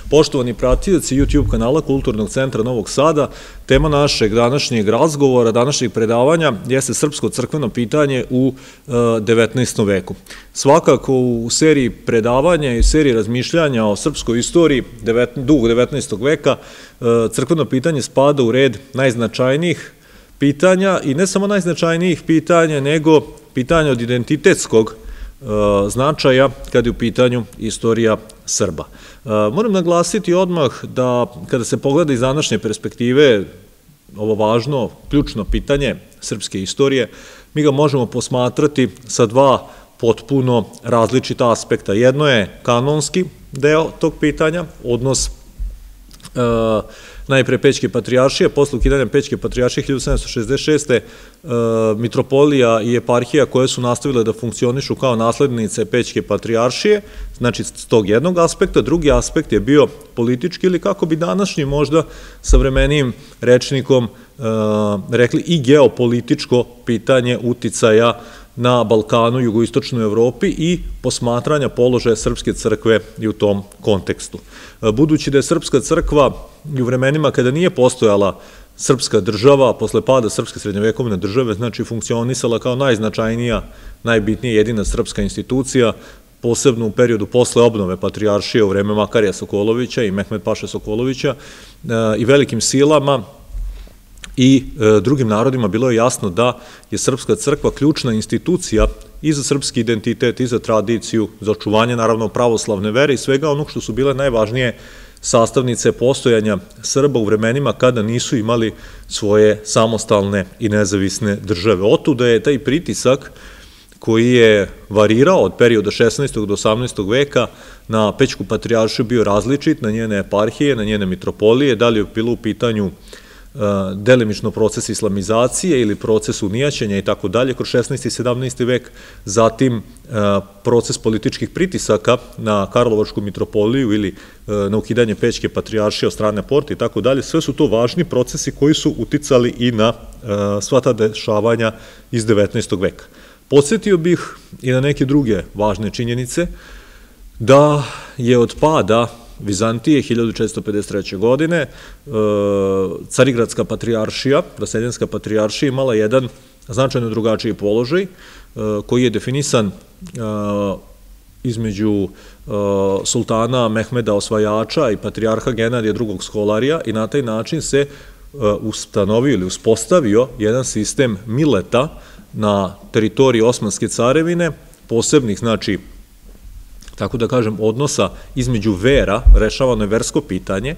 Poštovani pratioci YouTube kanala Kulturnog centra Novog Sada, tema našeg današnjeg razgovora, današnjeg predavanja jeste srpsko crkveno pitanje u 19. veku. Svakako u seriji predavanja i seriji razmišljanja o srpskoj istoriji dugog 19. veka crkveno pitanje spada u red najznačajnijih pitanja i ne samo najznačajnijih pitanja, nego pitanja od identitetskog značaja kada je u pitanju istorija Srba. Moram naglasiti odmah da kada se pogleda iz današnje perspektive ovo važno, ključno pitanje srpske istorije, mi ga možemo posmatrati sa dva potpuno različita aspekta. Jedno je kanonski deo tog pitanja, odnos najpre Pećke patrijaršije, posle ukidanja Pećke patrijaršije 1766. mitropolija i eparhija koje su nastavile da funkcionišu kao naslednice Pećke patrijaršije, znači s tog jednog aspekta. Drugi aspekt je bio politički ili kako bi današnji možda savremenijim rečnikom rekli i geopolitičko pitanje uticaja na Balkanu, jugoistočnoj Evropi i posmatranja položaja Srpske crkve i u tom kontekstu. Budući da je Srpska crkva i u vremenima kada nije postojala srpska država, posle pada Srpske srednjovekovne države, znači funkcionisala kao najznačajnija, najbitnija jedina srpska institucija, posebno u periodu posle obnove patrijaršije u vreme Makarija Sokolovića i Mehmed Paše Sokolovića i velikim silama i drugim narodima bilo je jasno da je Srpska crkva ključna institucija i za srpski identitet, i za tradiciju, za očuvanje naravno pravoslavne vere i svega onog što su bile najvažnije sastavnice postojanja Srba u vremenima kada nisu imali svoje samostalne i nezavisne države. Otuda je taj pritisak koji je varirao od perioda 16. do 18. veka na Pećku patrijaršiju bio različit, na njene eparhije, na njene mitropolije, da li je bilo u pitanju delimično proces islamizacije ili proces unijaćenja i tako dalje kroz 16. i 17. vek, zatim proces političkih pritisaka na Karlovačku mitropoliju ili na ukidanje Pećke patrijaršije od strane Porte i tako dalje. Sve su to važni procesi koji su uticali i na sva ta dešavanja iz 19. veka. Podsjetio bih i na neke druge važne činjenice da je od pada Vizantije 1453. godine Carigradska patrijaršija, Vaseljenska patrijaršija imala jedan značajno drugačiji položaj koji je definisan između sultana Mehmeda Osvajača i patrijarha Genadija II. Skolarija i na taj način se ustanovio ili uspostavio jedan sistem mileta na teritoriji Osmanske carevine, posebnih, znači, tako da kažem, odnosa između vera, rešavano je versko pitanje,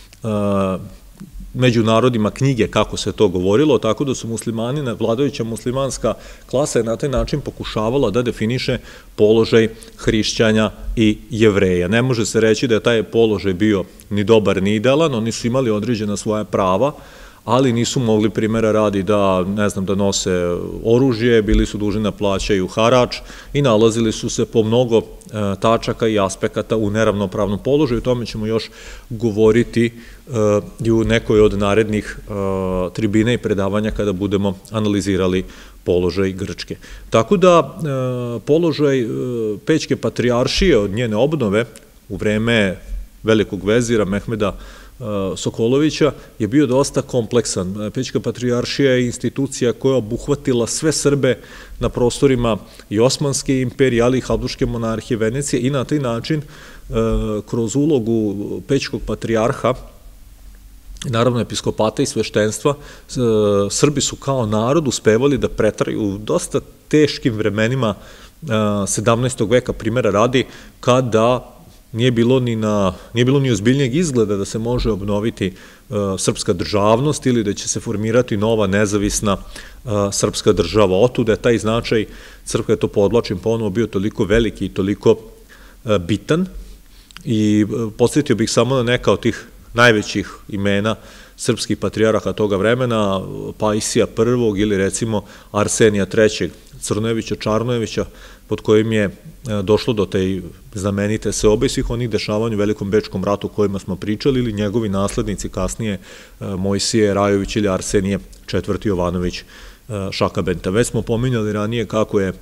među narodima knjige, kako se to govorilo, tako da su muslimani, vladajuća muslimanska klasa je na taj način pokušavala da definiše položaj hrišćanja i jevreja. Ne može se reći da je taj položaj bio ni dobar ni idealan, oni su imali određena svoja prava, ali nisu mogli, primjera radi, da, ne znam, da nose oružje, bili su dužni da plaćaju harač i nalazili su se po mnogo tačaka i aspekata u neravnopravnom položaju. O tome ćemo još govoriti i u nekoj od narednih tribine i predavanja kada budemo analizirali položaj Grčke. Tako da položaj Pećke patrijaršije od njene obnove u vreme velikog vezira Mehmeda Sokolovića je bio dosta kompleksan. Pećka patrijaršija je institucija koja je obuhvatila sve Srbe na prostorima i Osmanske imperije, ali i Habsburške monarhije Venecije i na taj način kroz ulogu Pećkog patrijarha, naravno episkopata i sveštenstva, Srbi su kao narod uspevali da pretraju u dosta teškim vremenima 17. veka, primjera radi, kada nije bilo ni ozbiljnijeg izgleda da se može obnoviti srpska državnost ili da će se formirati nova nezavisna srpska država. Otuda je taj značaj crkve, to podvlačim ponovo, bio toliko veliki i toliko bitan i podsjetio bih samo na neka od tih najvećih imena srpskih patrijarha toga vremena, Pajsija I ili recimo Arsenija III. Crnojevića, Čarnojevića, pod kojim je došlo do te znamenite seobe i svih onih dešavanja u Velikom bečkom ratu o kojima smo pričali, ili njegovi naslednici kasnije Mojsije Rajović ili Arsenije IV. Jovanović Šakabenta. Već smo pominjali ranije kako je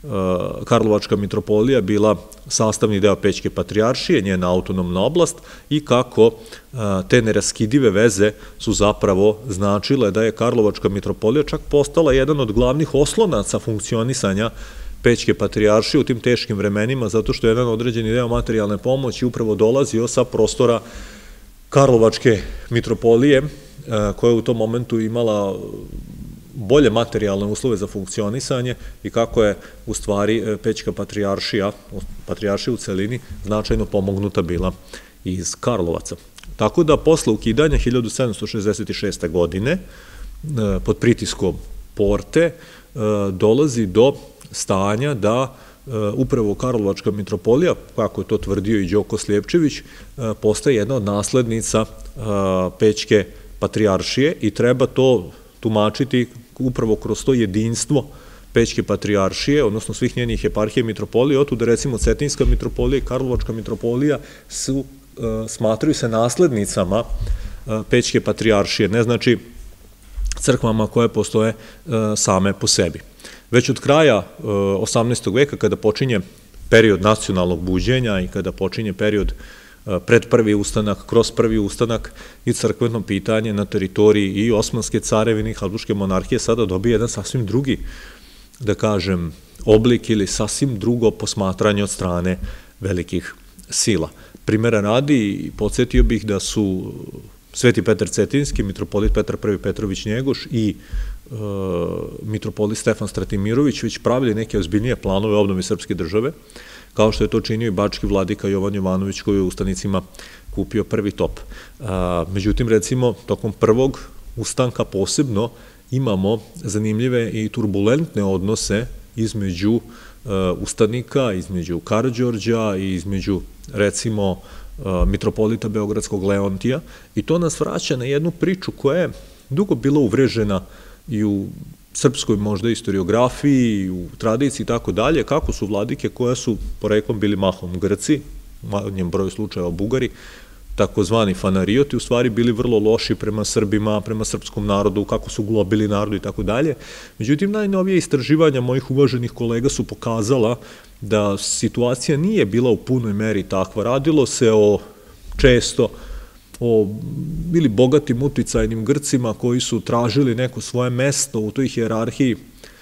Karlovačka mitropolija bila sastavni deo Pećke patrijaršije, njena autonomna oblast, i kako te neraskidive veze su zapravo značile da je Karlovačka mitropolija čak postala jedan od glavnih oslonaca funkcionisanja Pećke patrijaršije u tim teškim vremenima, zato što je jedan određeni deo materijalne pomoći upravo dolazio sa prostora Karlovačke mitropolije, koja je u tom momentu imala bolje materijalne uslove za funkcionisanje i kako je u stvari Pećka patrijaršija u celini značajno pomognuta bila iz Karlovaca. Tako da posle ukidanja 1766. godine pod pritiskom Porte dolazi do stanja da upravo Karlovačka mitropolija, kako je to tvrdio i Đoko Sljepčević, postaje jedna od naslednica Pećke patrijaršije i treba to tumačiti upravo kroz to jedinstvo Pećke patrijaršije, odnosno svih njenih eparhija i mitropolija, otud da recimo Cetinjska mitropolija i Karlovačka mitropolija smatraju se naslednicama Pećke patrijaršije, ne znači crkvama koje postoje same po sebi. Već od kraja 18. veka, kada počinje period nacionalnog buđenja i kada počinje period pred prvi ustanak, kroz prvi ustanak, i crkveno pitanje na teritoriji i Osmanske carevine i Habsburške monarhije sada dobije jedan sasvim drugi, da kažem, oblik ili sasvim drugo posmatranje od strane velikih sila. Primera radi, podsjetio bih da su Sveti Petar Cetinjski, mitropolit Petar I Petrović Njegoš i mitropolit Stefan Stratimirović već pravili neke ozbiljnije planove obnove srpske države, kao što je to činio i bački vladika Jovan Jovanović, koji je u Ustanicima kupio prvi top. Međutim, recimo, tokom prvog ustanka posebno imamo zanimljive i turbulentne odnose između ustanika, između Karađorđa i između, recimo, mitropolita Beogradskog Leontija, i to nas vraća na jednu priču koja je dugo bila uvrežena i u srpskoj možda istoriografiji, u tradiciji i tako dalje, kako su vladike koje su poreklom bili mahom Grci, u manjem broju slučajeva Bugari, takozvani fanarioti, u stvari bili vrlo loši prema Srbima, prema srpskom narodu, kako su globili narodu i tako dalje. Međutim, najnovije istraživanja mojih uvaženih kolega su pokazala da situacija nije bila u punoj meri takva. Radilo se često o ili bogatim uticajnim Grcima koji su tražili neko svoje mesto u toj hijerarhiji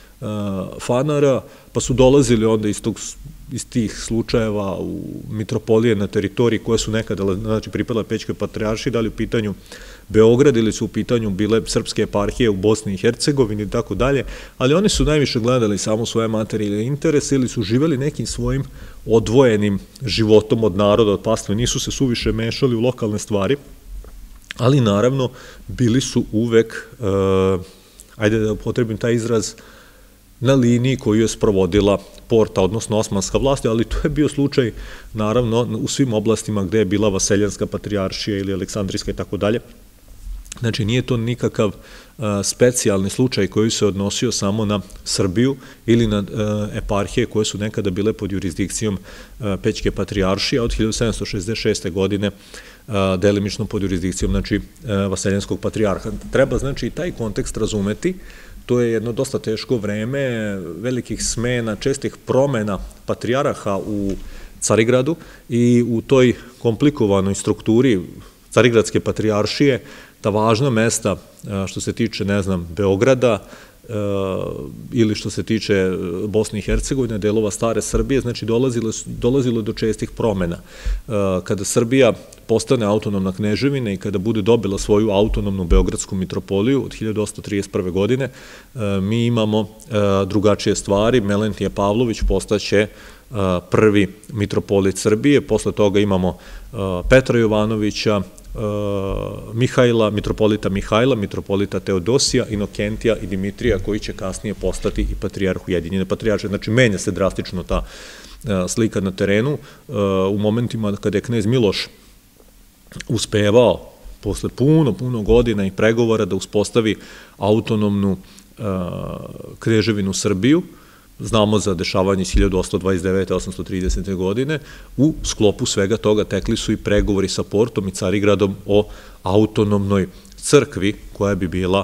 fanara, pa su dolazili onda iz tih slučajeva u mitropolije na teritoriji koje su nekada, znači, pripale Pećkoj patrijaršiji, da li u pitanju Beograd ili su u pitanju bile srpske eparhije u Bosni i Hercegovini i tako dalje, ali oni su najviše gledali samo svoje materijalne interese ili su živeli nekim svojim odvojenim životom od naroda, od pastve, nisu se suviše mešali u lokalne stvari, ali naravno bili su uvek, ajde da upotrebim taj izraz, na liniji koju je sprovodila Porta, odnosno osmanska vlast, ali to je bio slučaj, naravno, u svim oblastima gde je bila Vaseljanska patrijaršija ili Aleksandrijska i tako dalje. Znači, nije to nikakav specijalni slučaj koji se odnosio samo na Srbiju ili na eparhije koje su nekada bile pod jurisdikcijom Pećke patrijaršije, a od 1766. godine delimično pod jurisdikcijom, znači, Vaseljanskog patrijarha. Treba, znači, i taj kontekst razumeti. To je jedno dosta teško vreme, velikih smena, čestih promena patrijaraha u Carigradu i u toj komplikovanoj strukturi Carigradske patrijaršije, ta važna mesta što se tiče, ne znam, Beograda ili što se tiče Bosne i Hercegovine, delova stare Srbije, znači dolazilo do čestih promena. Kada Srbija postane autonomna kneževina i kada bude dobila svoju autonomnu Beogradsku mitropoliju od 1831. godine, mi imamo drugačije stvari. Melentije Pavlović postaće prvi mitropolit Srbije, posle toga imamo Petra Jovanovića, mitropolita Mihajla, mitropolita Teodosija, Inokentija i Dimitrija, koji će kasnije postati i patrijarh Ujedinjene patrijaršije. Znači, menja se drastično ta slika na terenu. U momentima kada je knez Miloš uspevao, posle puno godina i pregovora, da uspostavi autonomnu kneževinu Srbiju, znamo za dešavanje iz 1829. 830. godine, u sklopu svega toga tekli su i pregovori sa Portom i Carigradom o autonomnoj crkvi koja bi bila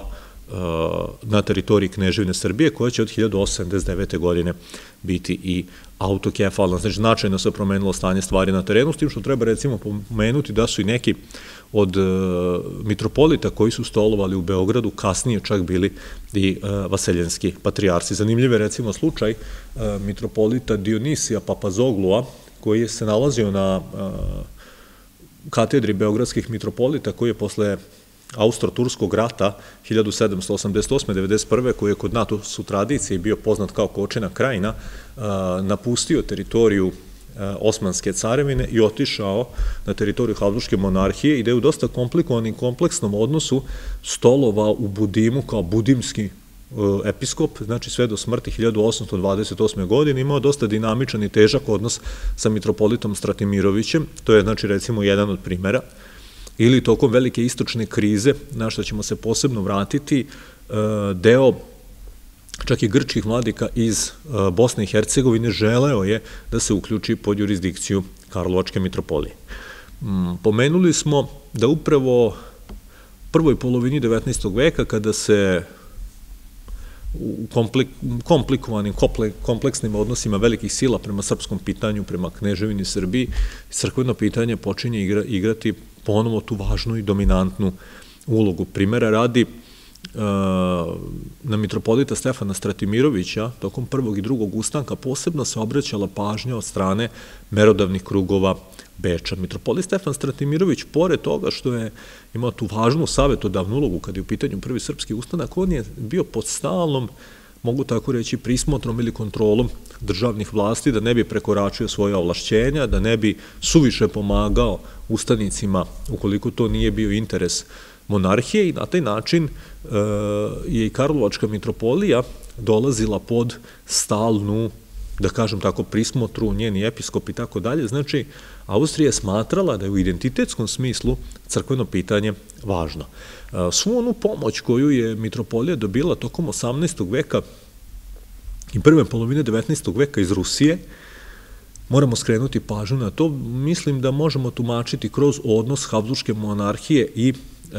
na teritoriji Kneževine Srbije, koja će od 1879. godine biti i autokefalna. Znači, značajno se promenilo stanje stvari na terenu, s tim što treba recimo pomenuti da su i neki od mitropolita koji su stolovali u Beogradu kasnije čak bili i vaseljenski patrijarsi. Zanimljiv je recimo slučaj mitropolita Dionisija Papazoglua, koji se nalazio na katedri beogradskih mitropolita, koji je posle Austro-Turskog rata 1788-91. koji je kod nas u tradiciji bio poznat kao Kočena krajina, napustio teritoriju Osmanske carevine i otišao na teritoriju Habsburške monarhije i da je u dosta komplikovanom i kompleksnom odnosu stolovao u Budimu kao budimski episkop, znači sve do smrti 1828. godine, imao dosta dinamičan i težak odnos sa mitropolitom Stratimirovićem, to je znači recimo jedan od primera, ili tokom velike istočne krize, na što ćemo se posebno vratiti, deo čak i grčkih vladika iz Bosne i Hercegovine želeo je da se uključi pod jurisdikciju Karlovačke mitropolije. Pomenuli smo da upravo u prvoj polovini 19. veka, kada se u komplikovanim, kompleksnim odnosima velikih sila prema srpskom pitanju, prema Kneževini Srbiji, crkveno pitanje počinje igrati ponovo tu važnu i dominantnu ulogu. Primera radi, na mitropolita Stefana Stratimirovića tokom prvog i drugog ustanka posebno se obraćala pažnja od strane merodavnih krugova Beča. Mitropolit Stefan Stratimirović, pored toga što je imao tu važnu savetodavnu ulogu kada je u pitanju prvi srpski ustanak, on je bio pod stalnom, mogu tako reći, prismotrom ili kontrolom državnih vlasti, da ne bi prekoračio svoje ovlašćenja, da ne bi suviše pomagao ustanicima ukoliko to nije bio interes monarhije, i na taj način je i Karlovačka mitropolija dolazila pod stalnu, da kažem tako, prismotru, njeni episkop i tako dalje. Znači, Austrija je smatrala da je u identitetskom smislu crkveno pitanje važno. Svu onu pomoć koju je mitropolija dobila tokom 18. veka i prve polovine 19. veka iz Rusije, moramo skrenuti pažnju na to. Mislim da možemo tumačiti kroz odnos Habsburške monarhije i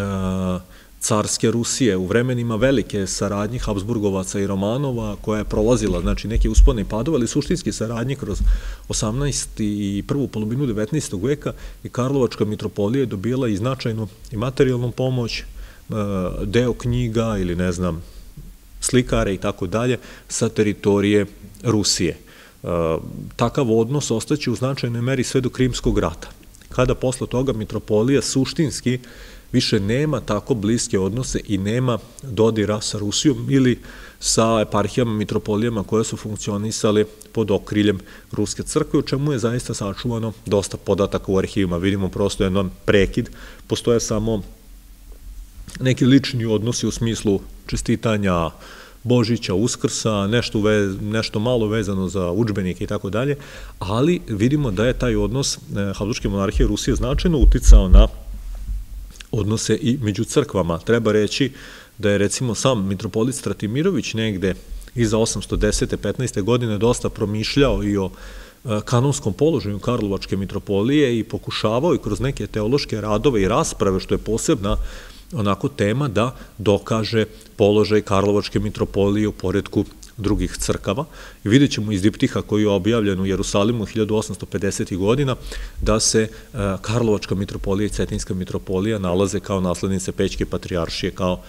carske Rusije u vremenima velike saradnje Habsburgovaca i Romanova, koja je prolazila, znači, neke uspone i padove, ali suštinski saradnje kroz 18. i prvu polovinu 19. veka, i Karlovačka mitropolija je dobila i značajnu i materijalnu pomoć, deo knjiga ili, ne znam, slikare i tako dalje sa teritorije Rusije. Takav odnos ostaće u značajnoj meri sve do Krimskog rata, kada posle toga mitropolija suštinski više nema tako bliske odnose i nema dodira sa Rusijom ili sa eparhijama, mitropolijama koje su funkcionisale pod okriljem Ruske crkve, u čemu je zaista sačuvano dosta podataka u arhivima. Vidimo prosto jedan prekid, postoje samo neki lični odnosi u smislu čestitanja Božića, Uskrsa, nešto malo vezano za udžbenike i tako dalje, ali vidimo da je taj odnos Habsburške monarhije Rusije značajno uticao na odnose i među crkvama. Treba reći da je recimo sam mitropolit Stratimirović negde iza 810. 15. godine dosta promišljao i o kanonskom položaju Karlovačke mitropolije i pokušavao i kroz neke teološke radove i rasprave, što je posebna onako tema, da dokaže položaj Karlovačke mitropolije u poredku drugih crkava. I vidjet ćemo iz diptiha koji je objavljen u Jerusalimu 1850. godina da se Karlovačka mitropolija i Cetinjska mitropolija nalaze kao naslednice Pećke patrijaršije, kao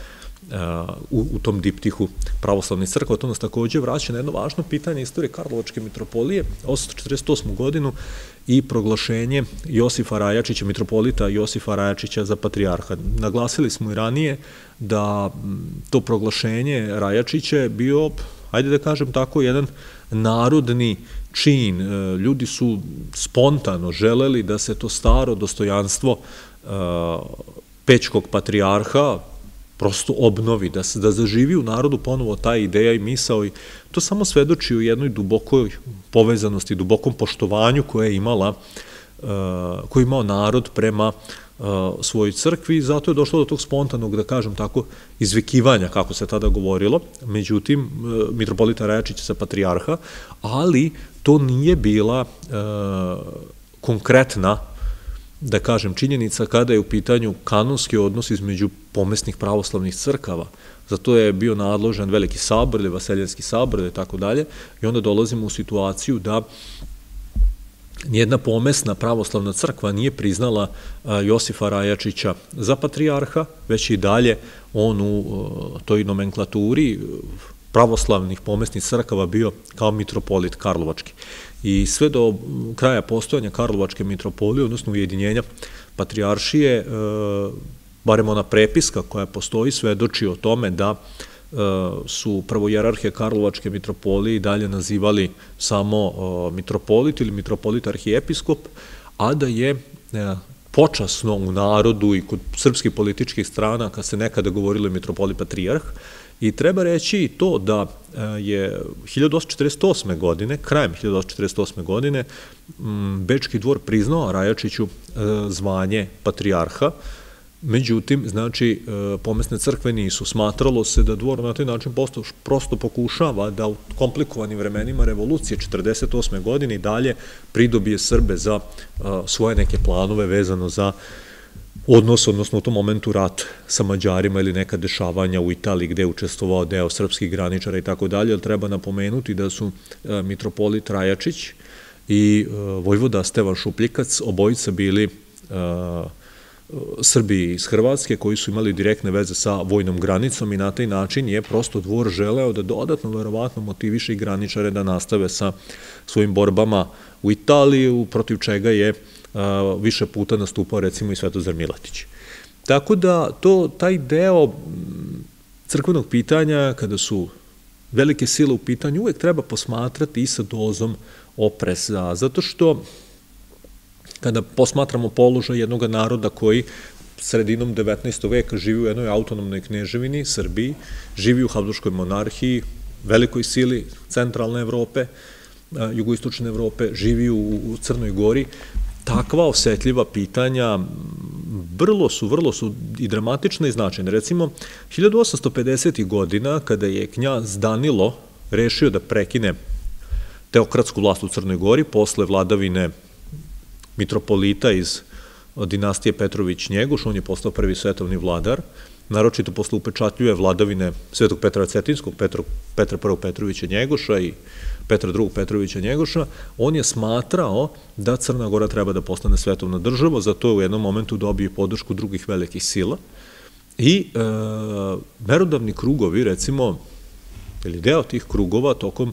u tom diptihu pravoslavnih crkva. To nas takođe vraća na jedno važno pitanje istorije Karlovačke mitropolije, 848. godinu i proglašenje Josifa Rajačića, mitropolita Josifa Rajačića za patrijarha. Naglasili smo i ranije da to proglašenje Rajačića je bio, ajde da kažem tako, jedan narodni čin. Ljudi su spontano želeli da se to staro dostojanstvo Pećkog patrijarha prosto obnovi, da zaživi u narodu ponovo ta ideja i misao, i to samo svedoči o jednoj dubokoj povezanosti, dubokom poštovanju koje je imao narod prema svojoj crkvi, i zato je došlo do tog spontanog, da kažem tako, izvikivanja, kako se tada govorilo, međutim, mitropolita Rajačića za patrijarha, ali to nije bila konkretna da kažem, činjenica kada je u pitanju kanonski odnos između pomesnih pravoslavnih crkava. Zato je bio nadložen Veliki sabor ili Vaseljenski sabor i tako dalje, i onda dolazimo u situaciju da nijedna pomesna pravoslavna crkva nije priznala Josifa Rajačića za patrijarha, već i dalje on u toj nomenklaturi pravoslavnih pomesnih crkava bio kao mitropolit karlovački. I sve do kraja postojanja Karlovačke mitropolije, odnosno ujedinjenja patrijaršije, barem ona prepiska koja postoji, svedoči o tome da su prvojerarhe Karlovačke mitropolije i dalje nazivali samo mitropolit ili mitropolit arhijepiskop, a da je počasno u narodu i kod srpskih političkih stranaka se nekada govorilo mitropolit patrijarh. I treba reći i to da je 1848. godine, krajem 1848. godine, Bečki dvor priznao Rajačiću zvanje patrijarha. Međutim, znači, pomesne crkve nisu. Smatralo se da dvor na taj način prosto pokušava da u komplikovanim vremenima revolucije 1948. godine i dalje pridobije Srbe za svoje neke planove vezano za odnos, odnosno u tom momentu rat sa Mađarima ili neka dešavanja u Italiji gde je učestvovao deo srpskih graničara i tako dalje, ali treba napomenuti da su mitropolit Rajačić i vojvoda Stevan Šupljikac obojica bili Srbi iz Hrvatske koji su imali direktne veze sa vojnom granicom i na taj način je prosto dvor želeo da dodatno, verovatno, motiviše i graničare da nastave sa svojim borbama u Italiji, protiv čega je više puta nastupao recimo i Svetozar Miletić. Tako da taj deo crkvenog pitanja, kada su velike sile u pitanju, uvek treba posmatrati i sa dozom opreza, zato što kada posmatramo položaj jednog naroda koji sredinom 19. veka živi u jednoj autonomnoj kneževini, Srbiji, živi u Habsburškoj monarhiji, velikoj sili centralne Evrope, jugoistočne Evrope, živi u Crnoj Gori, takva osetljiva pitanja vrlo su i dramatična i značajna. Recimo, 1850. godina, kada je knjaz Danilo rešio da prekine teokratsku vlast u Crnoj Gori, posle vladavine mitropolita iz dinastije Petrović-Njegoš, on je postao prvi svetovni vladar, naročito posle upečatljive vladavine Svetog Petra Cetinskog, Petra I. Petrovića Njegoša i Petra II. Petrovića Njegoša, on je smatrao da Crna Gora treba da postane svetovna država, zato je u jednom momentu dobio podršku drugih velikih sila i merodavni krugovi, recimo, ili deo tih krugova tokom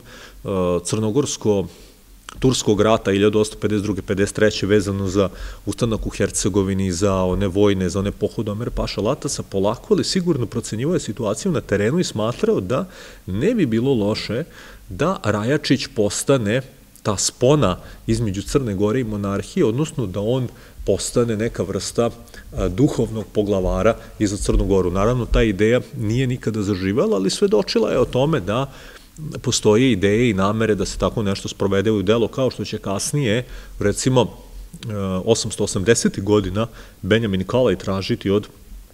Crnogorsko-Turskog rata 1852-53. vezano za ustanak u Hercegovini, za one vojne, za one pohode Omer Paša Latasa, polako, ali sigurno procenjivao situaciju na terenu i smatrao da ne bi bilo loše da Rajačić postane ta spona između Crne Gore i monarhije, odnosno da on postane neka vrsta duhovnog poglavara i za Crnu Goru. Naravno, ta ideja nije nikada zaživela, ali svedočila je o tome da postoje ideje i namere da se tako nešto sprovede u delo, kao što će kasnije, recimo, 880. godina Benjamin Kalaj tražiti od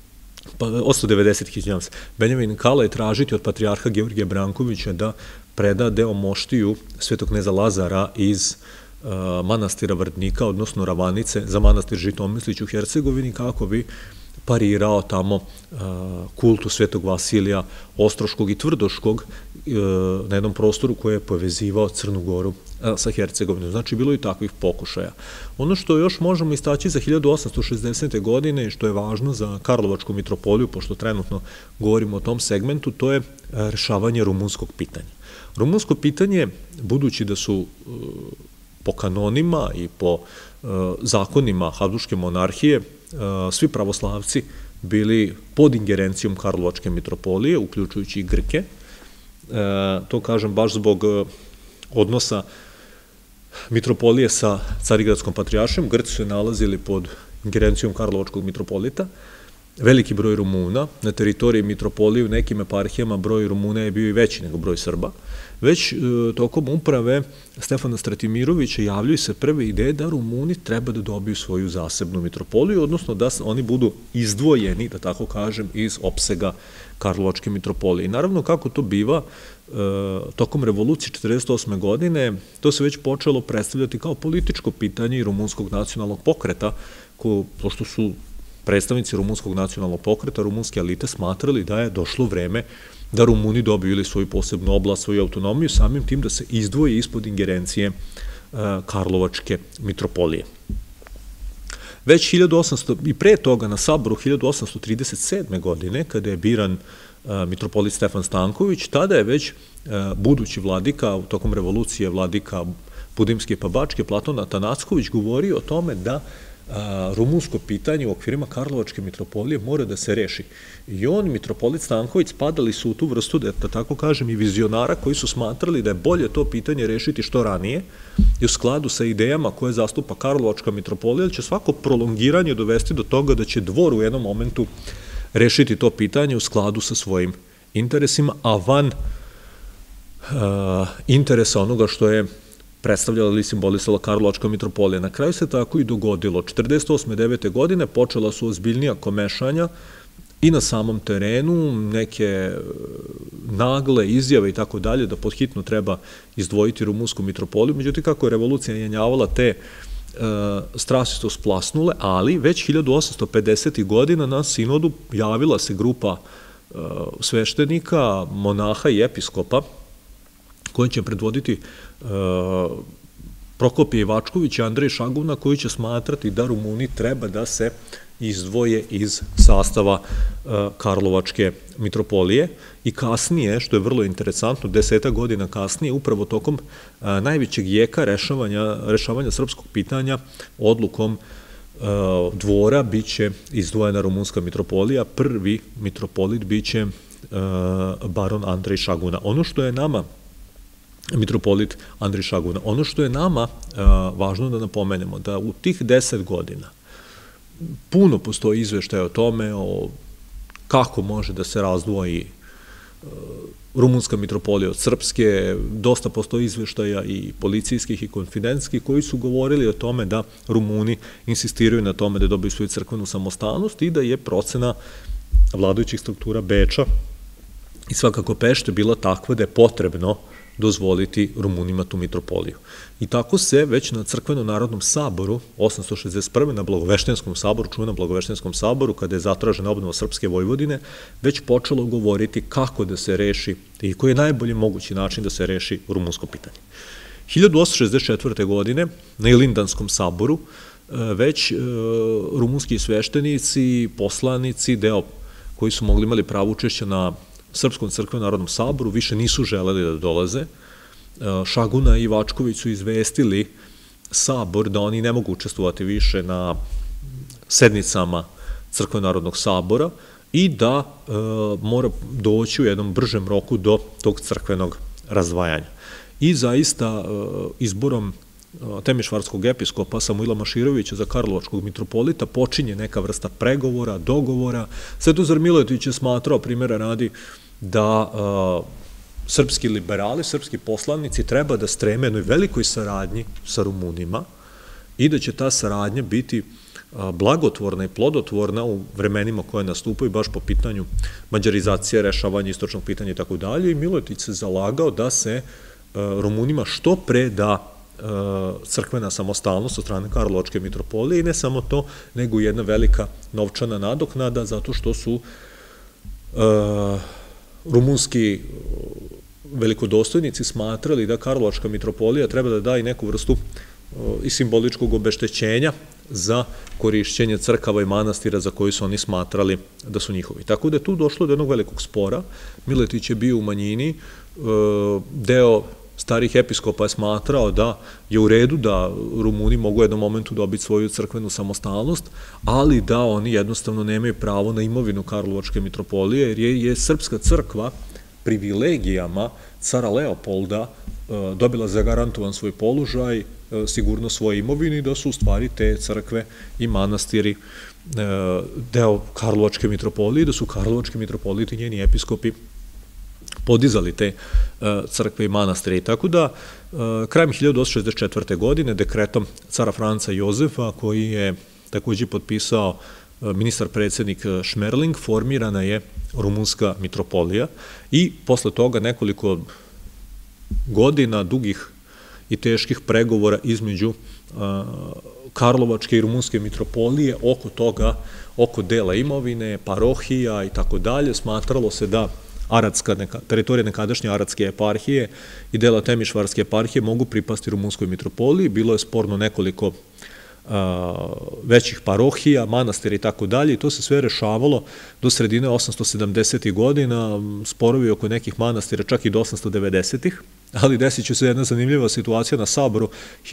890. Benjamin Kalaj tražiti od patrijarha Georgija Brankovića da preda deo moštiju svetog kneza Lazara iz manastira Vrdnika, odnosno Ravanice, za manastir Žitomislić u Hercegovini, kako bi parirao tamo kultu svetog Vasilija Ostroškog i Tvrdoškog na jednom prostoru koji je povezivao Crnu Goru sa Hercegovinom. Znači, bilo je i takvih pokušaja. Ono što još možemo istaći za 1860. godine i što je važno za Karlovačku mitropoliju, pošto trenutno govorimo o tom segmentu, to je rešavanje rumunskog pitanja. Rumunsko pitanje, budući da su po kanonima i po zakonima Habsburške monarhije svi pravoslavci bili pod ingerencijom Karlovačke mitropolije, uključujući i Grke. To kažem baš zbog odnosa mitropolije sa Carigradskom patrijaršijom. Grci su se nalazili pod ingerencijom Karlovačkog mitropolita. Veliki broj Rumuna na teritoriji mitropolije u nekim eparhijama broj Rumuna je bio i veći nego broj Srba. Već tokom uprave Stefana Stratimirovića javljaju se prve ideje da Rumuni treba da dobiju svoju zasebnu mitropoliju, odnosno da oni budu izdvojeni, da tako kažem, iz opsega Karlovačke mitropolije. I naravno, kako to biva, tokom revolucije 1948. godine, to se već počelo predstavljati kao političko pitanje i rumunskog nacionalnog pokreta, pošto su predstavnici rumunskog nacionalnog pokreta, rumunske elite smatrali da je došlo vreme da Rumuni dobiju ili svoju posebnu oblast, svoju autonomiju, samim tim da se izdvoje ispod ingerencije Karlovačke mitropolije. Već 1800, i pre toga na saboru 1837. godine, kada je biran mitropolit Stefan Stanković, tada je već budući vladika, tokom revolucije vladika Budimske pa Bačke, Platon Atanacković, govorio o tome da rumunsko pitanje u okvirima Karlovačke mitropolije mora da se reši. I on, mitropolit Stanković, spadali su u tu vrstu, da tako kažem, i vizionara koji su smatrali da je bolje to pitanje rešiti što ranije i u skladu sa idejama koje zastupa Karlovačka mitropolija, će svako prolongiranje dovesti do toga da će dvor u jednom momentu rešiti to pitanje u skladu sa svojim interesima, a van interesa onoga što je predstavljala ili simbolisala Karlovačka mitropolija. Na kraju se tako i dogodilo. 48. 9. godine počela su ozbiljnija komešanja i na samom terenu, neke nagle izjave i tako dalje, da podhitno treba izdvojiti rumunsku mitropoliju. Međutim, kako je revolucija jenjavala, te strasti su splasnule, ali već 1850. godina na sinodu javila se grupa sveštenika, monaha i episkopa koji će predvoditi Prokopije Ivačković i Andrej Šaguna, koji će smatrati da Rumuni treba da se izdvoje iz sastava Karlovačke mitropolije i kasnije, što je vrlo interesantno, 10 godina kasnije, upravo tokom najvećeg jeka rešavanja srpskog pitanja, odlukom dvora biće izdvojena rumunska mitropolija, prvi mitropolit biće baron Andrej Šaguna. Ono što je nama mitropolit Andrej Šaguna. Ono što je nama važno da napomenemo, da u tih 10 godina puno postoji izveštaja o tome, o kako može da se razdvoji rumunska mitropolija od srpske, dosta postoji izveštaja i policijskih i konfidentskih koji su govorili o tome da Rumuni insistiraju na tome da dobiju svoju crkvenu samostalnost i da je procena vladajućih struktura Beča i svakako Pešte bila takva da je potrebno dozvoliti Rumunima tu mitropoliju. I tako se već na Crkvenom narodnom saboru 861. na Blagoveštenskom saboru, čuvenom Blagoveštenskom saboru, kada je zatražena obnova Srpske Vojvodine, već počelo govoriti kako da se reši i koji je najbolji mogući način da se reši rumunsko pitanje. 1864. godine na Ilindanskom saboru već rumunski sveštenici, poslanici, deo koji su mogli imali pravo učešća na Srpskom crkvenom narodnom saboru, više nisu želeli da dolaze. Šaguna i Ivačković su izvestili sabor da oni ne mogu učestvovati više na sednicama Crkvenog narodnog sabora i da mora doći u jednom bržem roku do tog crkvenog razdvajanja. I zaista izborom temišvarskog episkopa Samuila Maširovića za karlovačkog mitropolita počinje neka vrsta pregovora, dogovora. Svetozar Miletić je smatrao, primjera radi, da srpski liberali, srpski poslanici treba da streme jednoj velikoj saradnji sa Rumunima i da će ta saradnja biti blagotvorna i plodotvorna u vremenima koje nastupaju baš po pitanju mađarizacije, rešavanja istočnog pitanja i tako dalje. I Miletić se zalagao da se Rumunima što pre da crkvena samostalnost od strane Karlovačke mitropolije i ne samo to, nego jedna velika novčana nadoknada zato što su rumunski velikodostojnici smatrali da Karlovačka mitropolija treba da da i neku vrstu i simboličkog obeštećenja za korišćenje crkava i manastira za koji su oni smatrali da su njihovi. Tako da je tu došlo do jednog velikog spora. Miletić je bio u manjini, deo starih episkopa je smatrao da je u redu da Rumuni mogu u jednom momentu dobiti svoju crkvenu samostalnost, ali da oni jednostavno nemaju pravo na imovinu Karlovačke mitropolije, jer je srpska crkva privilegijama cara Leopolda dobila zagarantovan svoj položaj, sigurno svoje imovine i da su u stvari te crkve i manastiri deo Karlovačke mitropolije, da su Karlovački mitropoliti i njeni episkopi podizali te crkve i manastire. Tako da, krajem 1864. godine, dekretom cara Franca Jozefa, koji je takođe potpisao ministar predsjednik Šmerling, formirana je rumunska mitropolija i posle toga nekoliko godina dugih i teških pregovora između Karlovačke i Rumunske mitropolije oko toga, oko dela imovine, parohija i tako dalje. Smatralo se da teritorije nekadašnje Aradske eparhije i dela Temišvarske eparhije mogu pripasti Rumunskoj mitropoliji. Bilo je sporno nekoliko većih parohija, manastira i tako dalje i to se sve rešavalo do sredine 870. godina, sporovi oko nekih manastira čak i do 890. Ali desit će se jedna zanimljiva situacija na saboru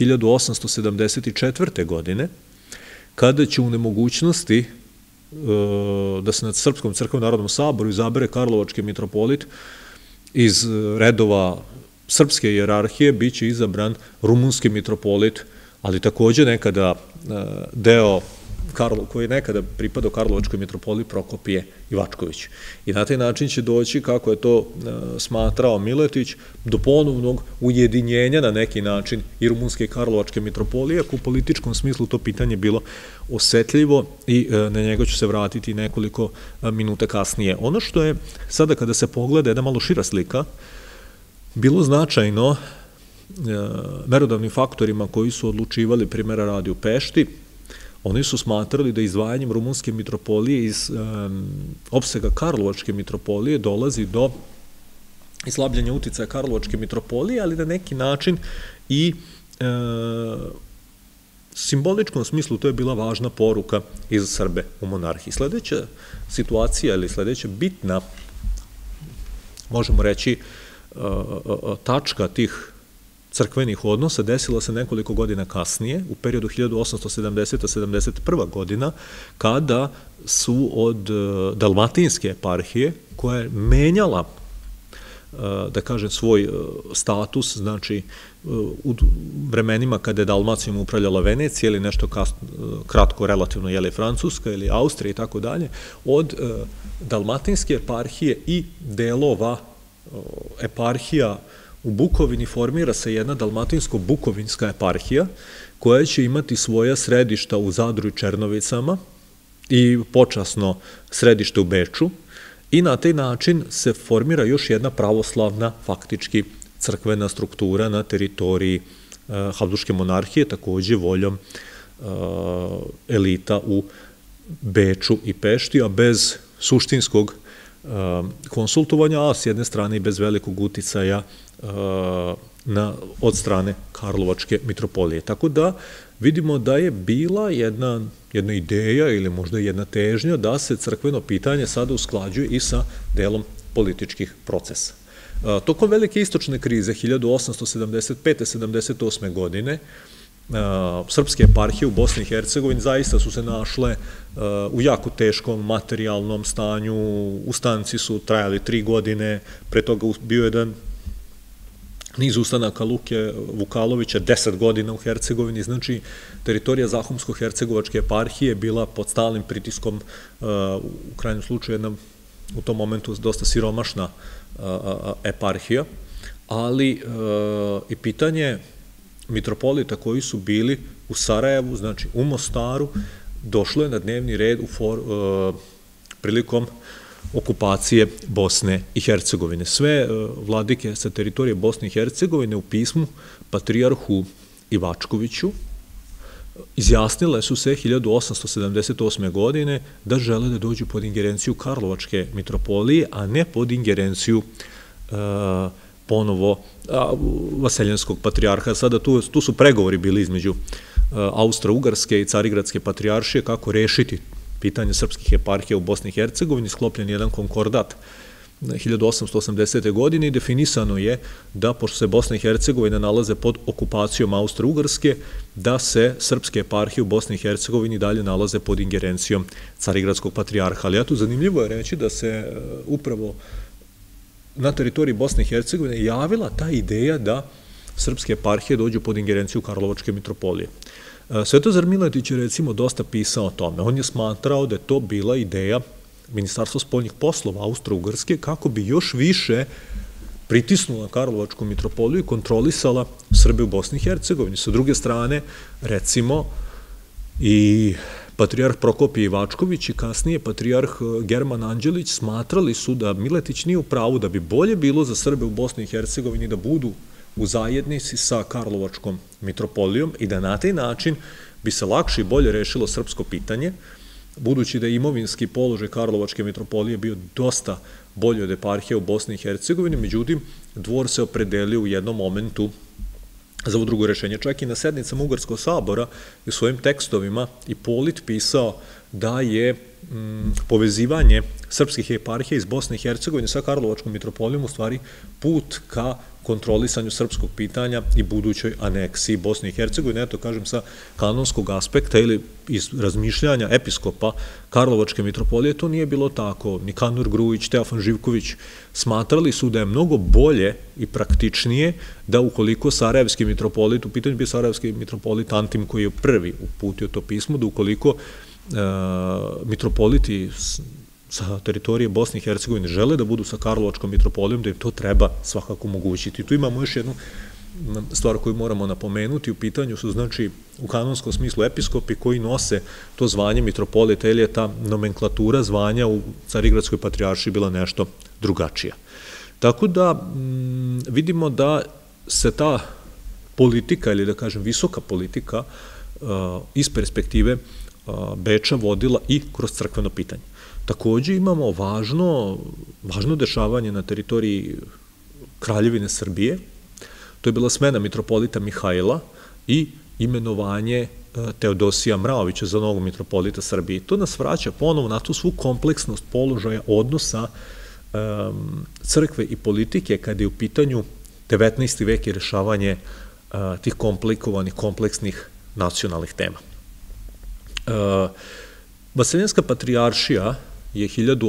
1874. godine, kada će u nemogućnosti da se na Srpskom crkvenom narodnom saboru izabere karlovački mitropolit iz redova srpske hijerarhije, bit će izabran rumunski mitropolit, ali takođe nekada deo koji je nekada pripadao Karlovačkoj mitropoliji Prokopije Ivačković. I na taj način će doći, kako je to smatrao Miletić, do ponovnog ujedinjenja na neki način i Rumunske i Karlovačke mitropolije, ako u političkom smislu to pitanje bilo osetljivo i na njega ću se vratiti nekoliko minuta kasnije. Ono što je sada kada se pogleda jedna malo šira slika, bilo značajno merodavnim faktorima koji su odlučivali, primjera radi u Pešti, oni su smatrali da izdvajanjem Rumunske mitropolije iz opsega Karlovačke mitropolije dolazi do islabljenja uticaja Karlovačke mitropolije, ali na neki način i simboličkom smislu to je bila važna poruka i za Srbe u monarhiji. Sledeća situacija ili sledeća bitna, možemo reći, tačka tih crkvenih odnosa desila se nekoliko godina kasnije, u periodu 1870-71. godina, kada su od Dalmatinske eparhije, koja je menjala, da kažem, svoj status, znači u vremenima kada je Dalmacijom upravljala Venecija ili nešto kratko relativno, jeli Francuska ili Austrija i tako dalje, od Dalmatinske eparhije i delova eparhija u Bukovini formira se jedna dalmatinsko-bukovinska eparhija koja će imati svoja središta u Zadru i Černovicama i počasno središte u Beču i na taj način se formira još jedna pravoslavna, faktički crkvena struktura na teritoriji Habsburške monarhije, takođe voljom elita u Beču i Pešti, a bez suštinskog konsultovanja, a s jedne strane i bez velikog uticaja od strane Karlovačke mitropolije. Tako da vidimo da je bila jedna ideja ili možda jedna težnja da se crkveno pitanje sada usklađuje i sa delom političkih procesa. Tokom velike istočne krize 1875-78. godine srpske eparhije u Bosni i Hercegovini zaista su se našle u jako teškom materijalnom stanju, ustanci su trajali 3 godine, pre toga bio jedan niz ustanaka Luke Vukalovića, 10 godina u Hercegovini, znači teritorija Zahumsko-hercegovačke eparhije bila pod stalnim pritiskom, u krajnjem slučaju jedna u tom momentu dosta siromašna eparhija, ali i pitanje mitropolita koji su bili u Sarajevu, znači u Mostaru, došlo je na dnevni red prilikom okupacije Bosne i Hercegovine. Sve vladike sa teritorije Bosne i Hercegovine u pismu patrijarhu Ivačkoviću izjasnile su se 1878. godine da žele da dođu pod ingerenciju Karlovačke mitropolije, a ne pod ingerenciju ponovo vaseljenskog patrijarha. Sada tu su pregovori bili između Austro-Ugarske i Carigradske patrijaršije kako rešiti pitanje srpskih eparhija u Bosni i Hercegovini, sklopljen jedan konkordat 1880. godine i definisano je da, pošto se Bosna i Hercegovina nalaze pod okupacijom Austro-Ugarske, da se srpske eparhije u Bosni i Hercegovini dalje nalaze pod ingerencijom Carigradskog patrijarha. Ali tu zanimljivo je reći da se upravo na teritoriji Bosne i Hercegovine javila ta ideja da srpske eparhije dođu pod ingerenciju Karlovačke mitropolije. Svetozar Miletić je recimo dosta pisao o tome. On je smatrao da je to bila ideja Ministarstva spoljnih poslova Austro-Ugarske kako bi još više pritisnula Karlovačku mitropoliju i kontrolisala Srbe u Bosni i Hercegovini. Sa druge strane, recimo, i patrijarh Prokopije Ivačković i kasnije patrijarh German Anđelić smatrali su da Miletić nije u pravu, da bi bolje bilo za Srbe u Bosni i Hercegovini da budu u zajednici sa Karlovačkom mitropolijom i da na taj način bi se lakše i bolje rešilo srpsko pitanje, budući da je imovinski položaj Karlovačke mitropolije bio dosta bolji od eparhije u Bosni i Hercegovini, međutim, dvor se opredelio u jednom momentu za ovo drugo rešenje. Čak i na sednicama Ugarskog sabora i u svojim tekstovima Ipolit pisao da je povezivanje srpskih eparhija iz Bosne i Hercegovine sa Karlovačkom mitropolijom u stvari put ka kontrolisanju srpskog pitanja i budućoj aneksiji Bosne i Hercegovine. Eto, kažem, sa kanonskog aspekta ili iz razmišljanja episkopa Karlovačke mitropolije, to nije bilo tako. Nikanor Grujić, Teofan Živković smatrali su da je mnogo bolje i praktičnije da ukoliko sarajevski mitropolit, u pitanju bio sarajevski mitropolit Antim koji je prvi uputio to pismo, da ukoliko mitropoliti sa teritorije Bosne i Hercegovine žele da budu sa Karlovačkom mitropolijom, da im to treba svakako omogućiti. Tu imamo još jednu stvar koju moramo napomenuti. U pitanju su, znači, u kanonskom smislu episkopi koji nose to zvanje mitropolita, ili je ta nomenklatura zvanja u Carigradskoj patrijaršiji bila nešto drugačija. Tako da vidimo da se ta politika, ili da kažem visoka politika, iz perspektive Beča vodila i kroz crkveno pitanje. Takođe imamo važno dešavanje na teritoriji Kraljevine Srbije. To je bila smena mitropolita Mihajla i imenovanje Teodosija Mraovića za novog mitropolita Srbije. To nas vraća ponovo na tu svu kompleksnost položaja odnosa crkve i politike kada je u pitanju 19. vek i rešavanje tih komplikovanih, kompleksnih nacionalnih tema. Vaseljenska patrijaršija je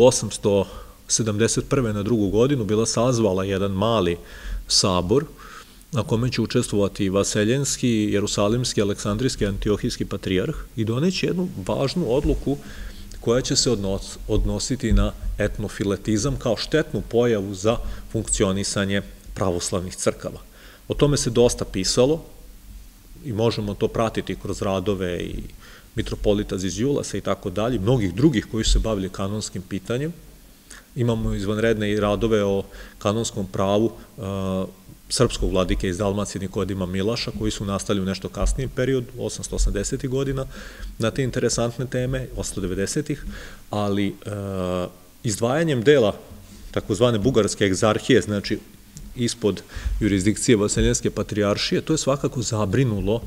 1871. na drugu godinu bila sazvala jedan mali sabor na kome će učestvovati Vaseljenski, Jerusalimski, Aleksandrijski, Antiohijski patrijarh i doneći jednu važnu odluku koja će se odnositi na etnofiletizam kao štetnu pojavu za funkcionisanje pravoslavnih crkava. O tome se dosta pisalo i možemo to pratiti kroz radove i mitropolita Zizjulasa i tako dalje, mnogih drugih koji su se bavili kanonskim pitanjem. Imamo izvanredne i radove o kanonskom pravu srpskog vladike iz Dalmacije Nikodima Milaša, koji su nastali u nešto kasnijem periodu, 880. godina, na te interesantne teme, 890-ih, ali izdvajanjem dela takozvane bugarske egzarhije, znači ispod jurisdikcije Vaseljenske patrijaršije, to je svakako zabrinulo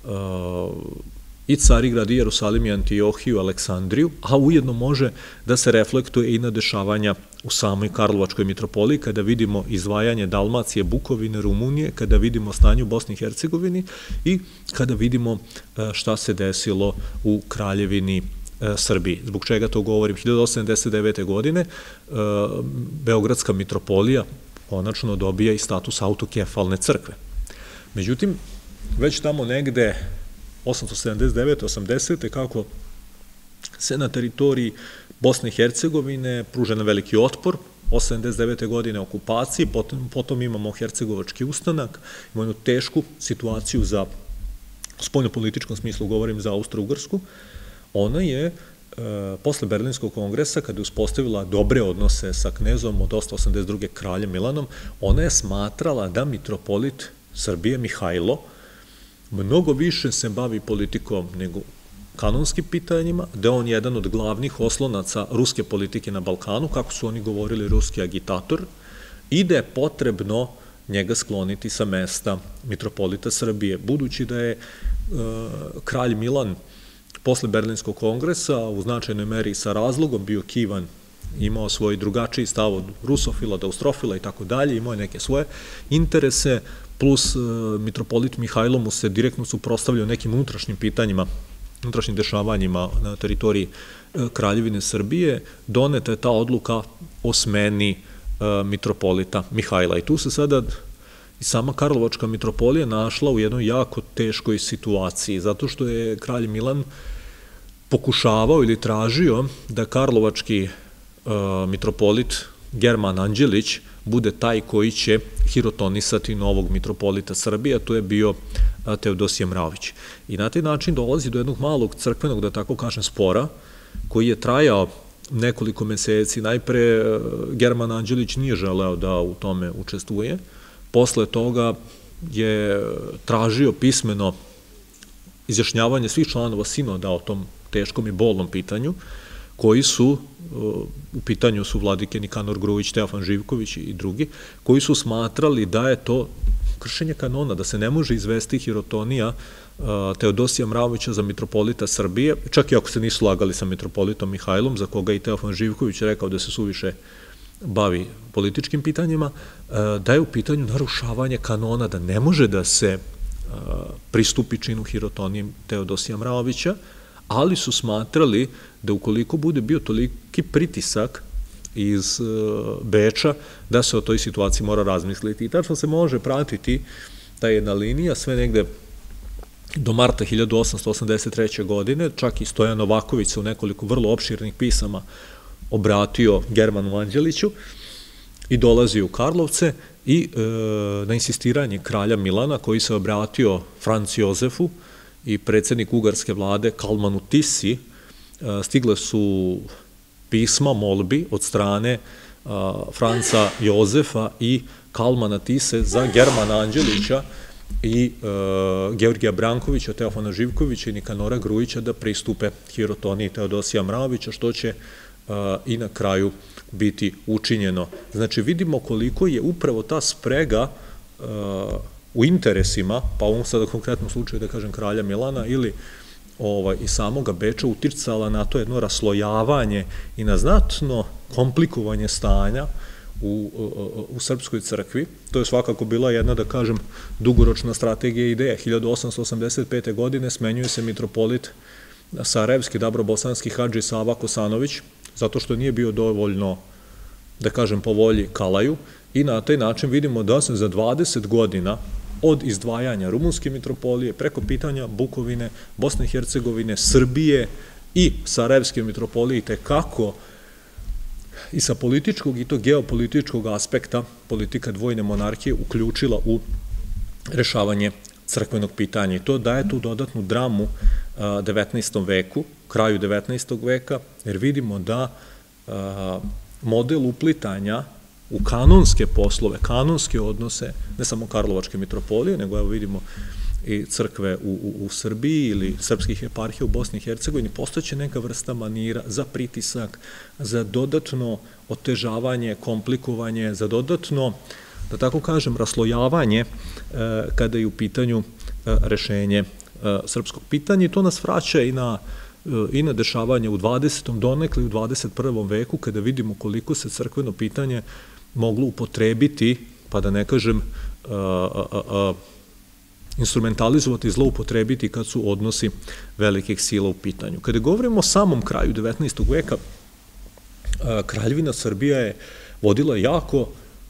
i Carigrad, i Jerusalim, i Antiohiju, Aleksandriju, a ujedno može da se reflektuje i na dešavanja u samoj Karlovačkoj mitropoliji, kada vidimo izdvajanje Dalmacije, Bukovine, Rumunije, kada vidimo stanje u Bosni i Hercegovini i kada vidimo šta se desilo u Kraljevini Srbiji. Zbog čega to govorim? 1879. godine Beogradska mitropolija konačno dobija i status autokefalne crkve. Međutim, već tamo negde 879. 80. kako se na teritoriji Bosne i Hercegovine pruža na veliki otpor, 89. godine okupaciji, potom imamo hercegovački ustanak, imamo jednu tešku situaciju za, u spoljnopolitičkom smislu govorim, za Austro-Ugarsku. Ona je posle Berlinskog kongresa, kada je uspostavila dobre odnose sa knezom od 882. kraljem Milanom, ona je smatrala da mitropolit Srbije Mihajlo mnogo više se bavi politikom nego kanonskim pitanjima, da je on jedan od glavnih oslonaca ruske politike na Balkanu, kako su oni govorili, ruski agitator, i da je potrebno njega skloniti sa mesta mitropolita Srbije, budući da je kralj Milan posle Berlinskog kongresa u značajnoj meri sa razlogom bio kivan, imao svoj drugačiji stav od rusofila, da austrofila i tako dalje, imao je neke svoje interese, plus mitropolit Mihajlo mu se direktno suprotstavljao nekim unutrašnjim pitanjima, unutrašnjim dešavanjima na teritoriji Kraljevine Srbije, doneta je ta odluka o smeni mitropolita Mihajla. I tu se sada i sama Karlovačka mitropolija našla u jednoj jako teškoj situaciji, zato što je kralj Milan pokušavao ili tražio da karlovački mitropolit German Anđelić bude taj koji će hirotonisati novog mitropolita Srbije, a to je bio Teodosije Mraović. I na taj način dolazi do jednog malog crkvenog, da tako kažem, spora, koji je trajao nekoliko meseci. Najpre German Anđelić nije želeo da u tome učestvuje, posle toga je tražio pismeno izjašnjavanje svih članova sinoda o tom teškom i bolnom pitanju, koji su, u pitanju su vladike Nikanor Grujić, Teofan Živković i drugi, koji su smatrali da je to kršenje kanona, da se ne može izvesti hirotonija Teodosija Mramovića za mitropolita Srbije, čak i ako se nisu lagali sa mitropolitom Mihajlom, za koga i Teofan Živković rekao da se suviše bavi političkim pitanjima, da je u pitanju narušavanje kanona, da ne može da se pristupi činu hirotonije Teodosija Mramovića, ali su smatrali da ukoliko bude bio toliki pritisak iz Beča, da se o toj situaciji mora razmisliti. I tačno se može pratiti ta jedna linija, sve negde do marta 1883. godine, čak i Stojan Novaković se u nekoliko vrlo opširnih pisama obratio Germanu Anđeliću i dolazi u Karlovce i na insistiranje kralja Milana, koji se obratio Franc Jozefu i predsjednik ugarske vlade Kalmanu Tisi, stigle su pisma molbi od strane Franca Jozefa i Kalmana Tise za Germana Anđelića i Georgija Brankovića, Teofana Živkovića i Nikanora Grujića da pristupe hirotoniji Teodosija Mramovića, što će i na kraju biti učinjeno. Znači, vidimo koliko je upravo ta sprega u interesima, pa u ovom sada konkretnom slučaju da kažem kralja Milana ili i samoga Beča uticala na to jedno raslojavanje i na znatno komplikovanje stanja u Srpskoj crkvi. To je svakako bila jedna, da kažem, dugoročna strategija i ideja. 1885. godine smenjuje se mitropolit Sarajevski, Dabrobosanski hadži Sava Kosanović, zato što nije bio dovoljno, da kažem, po volji Kalaju, i na taj način vidimo da se za 20 godina od izdvajanja Rumunske mitropolije preko pitanja Bukovine, Bosne i Hercegovine, Srbije i Sarajevske mitropolije tekako i sa političkog i to geopolitičkog aspekta politika dvojne monarhije uključila u rešavanje crkvenog pitanja. I to daje tu dodatnu dramu 19. veku, kraju 19. veka, jer vidimo da model uplitanja u kanonske poslove, kanonske odnose, ne samo Karlovačke mitropolije, nego evo vidimo i crkve u Srbiji ili srpskih eparhija u Bosni i Hercegovini, postojeće neka vrsta manira za pritisak, za dodatno otežavanje, komplikovanje, za dodatno, da tako kažem, raslojavanje kada je u pitanju rešenje srpskog pitanja. I to nas vraća i na dešavanje u 20. donekle i u 21. veku, kada vidimo koliko se crkveno pitanje moglo upotrebiti, pa da ne kažem instrumentalizovati i zloupotrebiti kad su odnosi velikih sila u pitanju. Kada govorimo o samom kraju 19. veka, Kraljevina Srbija je vodila jako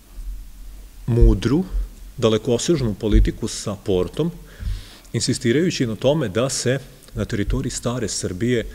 mudru, dalekosežnu politiku sa Portom, insistirajući na tome da se na teritoriji stare Srbije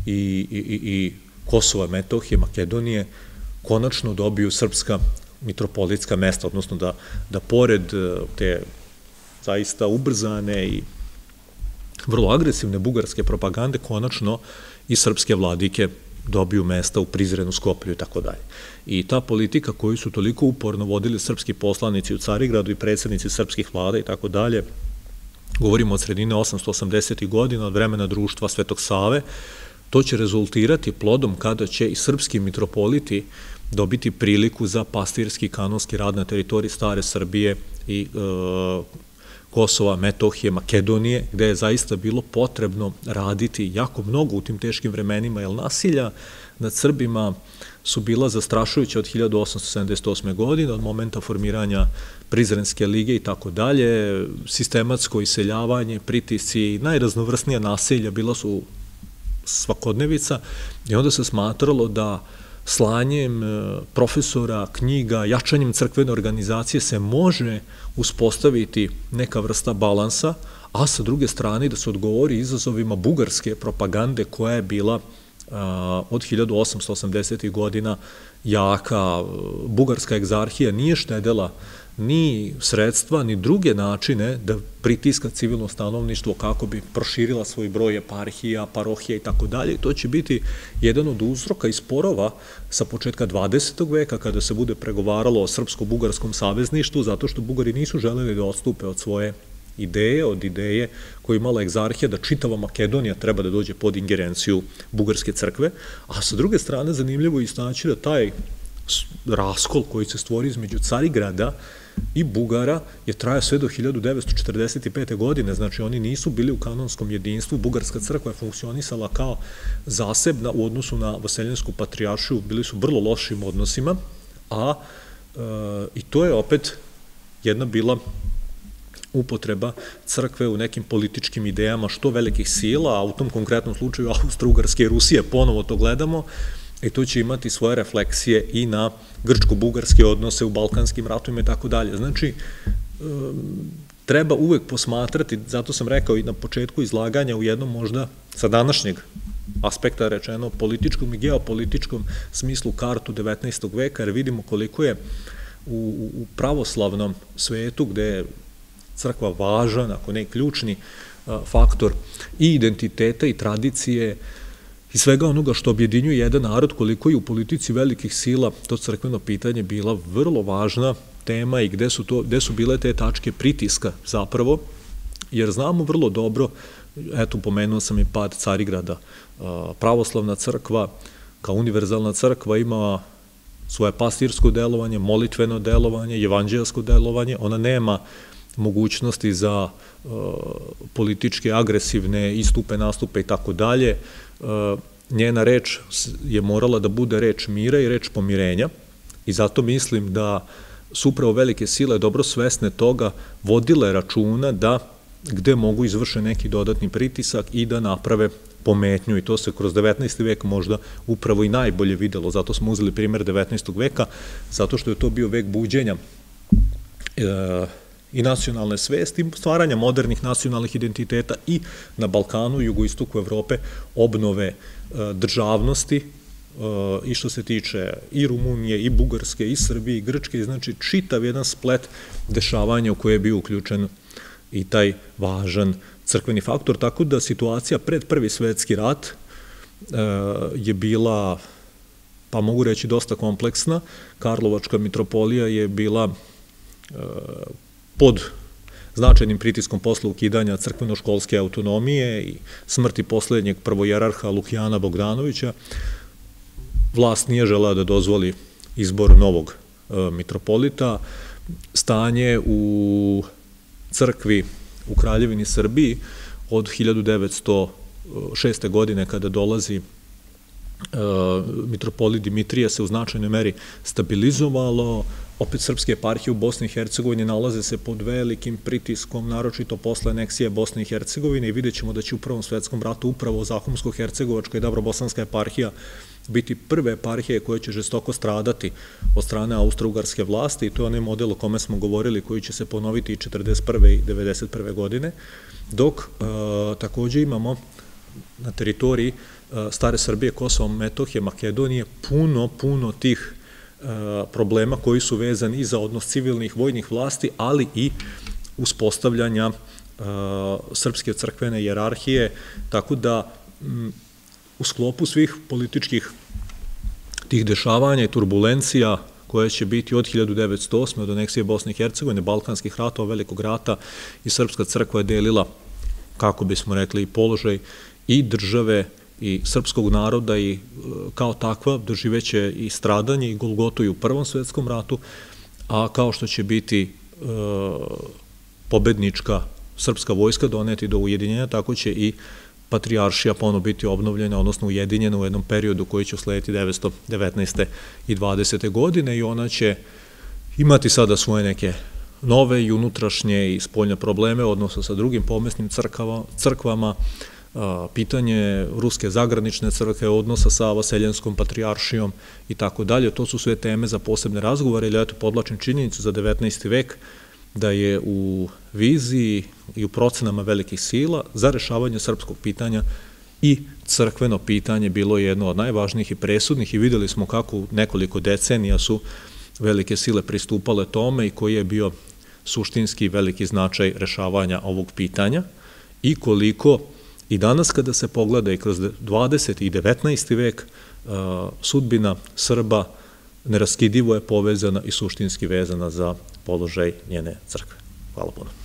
i Kosova, Metohije, Makedonije konačno dobiju srpska mitropolitska mesta, odnosno da pored te zaista ubrzane i vrlo agresivne bugarske propagande konačno i srpske vladike dobiju mesta u Prizrenu, Skoplju i tako dalje. I ta politika koju su toliko uporno vodili srpski poslanici u Carigradu i predsjednici srpskih vlada i tako dalje, govorimo od sredine 880. godina, od vremena društva Svetog Save, to će rezultirati plodom kada će i srpski mitropoliti dobiti priliku za pastirski kanonski rad na teritoriji stare Srbije i Kosova, Metohije, Makedonije, gde je zaista bilo potrebno raditi jako mnogo u tim teškim vremenima, jer nasilja nad Srbima su bila zastrašujuća od 1878. godine, od momenta formiranja Prizrenske lige i tako dalje, sistematsko iseljavanje, pritisci, najraznovrsnija nasilja bila su svakodnevica i onda se smatralo da slanjem profesora, knjiga, jačanjem crkvene organizacije se može uspostaviti neka vrsta balansa, a sa druge strane da se odgovori izazovima bugarske propagande koja je bila od 1880. godina jaka. Bugarska egzarhija nije štedela ni sredstva, ni druge načine da pritiska civilno stanovništvo kako bi proširila svoj broj eparhija, parohija i tako dalje. I to će biti jedan od uzroka i sporova sa početka 20. veka kada se bude pregovaralo o srpsko-bugarskom savezništvu, zato što Bugari nisu želeli da odstupe od svoje ideje, od ideje koju je imala egzarhija da čitava Makedonija treba da dođe pod ingerenciju Bugarske crkve, a sa druge strane zanimljivo je istaći da taj raskol koji se stvori između Carigrada i Bugara je traja sve do 1945. godine, znači oni nisu bili u kanonskom jedinstvu, Bugarska crkva je funkcionisala kao zasebna u odnosu na Vaseljensku patrijaršiju, bili su vrlo lošim odnosima, i to je opet jedna bila upotreba crkve u nekim političkim idejama što velikih sila, a u tom konkretnom slučaju Austro-Ugarske i Rusije, ponovo to gledamo, i to će imati svoje refleksije i na grčko-bugarske odnose u balkanskim ratovima i tako dalje. Znači, treba uvek posmatrati, zato sam rekao i na početku izlaganja u jednom možda sa današnjeg aspekta rečeno političkom i geopolitičkom smislu kartu 19. veka, jer vidimo koliko je u pravoslavnom svetu, gde je crkva važan, ako ne ključni faktor i identiteta i tradicije i svega onoga što objedinjuje jedan narod, koliko je u politici velikih sila to crkveno pitanje bila vrlo važna tema i gde su bile te tačke pritiska zapravo, jer znamo vrlo dobro, eto pomenuo sam i pad Carigrada, pravoslavna crkva kao univerzalna crkva ima svoje pastirsko delovanje, molitveno delovanje, evanđelsko delovanje, ona nema mogućnosti za političke, agresivne istupe, nastupe i tako dalje. Njena reč je morala da bude reč mira i reč pomirenja i zato mislim da su upravo velike sile dobro svesne toga vodile računa da gde mogu izvrše neki dodatni pritisak i da naprave pometnju i to se kroz 19. vek možda upravo i najbolje videlo, zato smo uzeli primer 19. veka, zato što je to bio vek buđenja i nacionalne svesti, stvaranja modernih nacionalnih identiteta i na Balkanu i jugoistoku Evrope obnove državnosti i što se tiče i Rumunije, i Bugarske, i Srbije, i Grčke, znači čitav jedan splet dešavanja u koje je bio uključen i taj važan crkveni faktor, tako da situacija pred Prvi svetski rat je bila, pa mogu reći, dosta kompleksna. Karlovačka mitropolija je bila pod značajnim pritiskom posle ukidanja crkveno-školske autonomije i smrti poslednjeg prvojerarha Lukijana Bogdanovića. Vlast nije želela da dozvoli izbor novog mitropolita. Stanje u crkvi u Kraljevini Srbiji od 1906. godine kada dolazi mitropolit Dimitrije se u značajnoj meri stabilizovalo. Opet srpske eparhije u Bosni i Hercegovini nalaze se pod velikim pritiskom, naročito posle aneksije Bosne i Hercegovine i vidjet ćemo da će u Prvom svetskom ratu upravo Zahumsko-hercegovačka i Dabrobosanska eparhija biti prve eparhije koje će žestoko stradati od strane austro-ugarske vlasti i to je onaj model o kome smo govorili koji će se ponoviti i 1941. i 1991. godine, dok takođe imamo na teritoriji stare Srbije, Kosova, Metohije, Makedonije puno tih problema koji su vezani i za odnos civilnih vojnih vlasti, ali i uspostavljanja srpske crkvene hijerarhije, tako da u sklopu svih političkih tih dešavanja i turbulencija koje će biti od 1908. od aneksije Bosne i Hercegovine, Balkanskih ratova, Velikog rata i Srpska crkva je delila, kako bismo rekli, i položaj i države i srpskog naroda i kao takva doživeće i stradanje i golgotu i u Prvom svetskom ratu, a kao što će biti pobednička srpska vojska doneti do ujedinjenja, tako će i patrijaršija ponovo biti obnovljena, odnosno ujedinjena u jednom periodu koji će uslediti 1919. i 20. godine i ona će imati sada svoje neke nove i unutrašnje i spoljne probleme, odnosno sa drugim pomesnim crkvama, pitanje ruske zagranične crkve, odnosa sa Vaseljenskom patrijaršijom i tako dalje. To su sve teme za posebne razgovore, ili eto podlačim činjenicu za 19. vek da je u viziji i u procenama velikih sila za rešavanje srpskog pitanja i crkveno pitanje bilo jedno od najvažnijih i presudnih i videli smo kako nekoliko decenija su velike sile pristupale tome i koji je bio suštinski veliki značaj rešavanja ovog pitanja i koliko i danas kada se pogleda i kroz 20. i 19. vek sudbina Srba neraskidivo je povezana i suštinski vezana za položaj njene crkve. Hvala puno.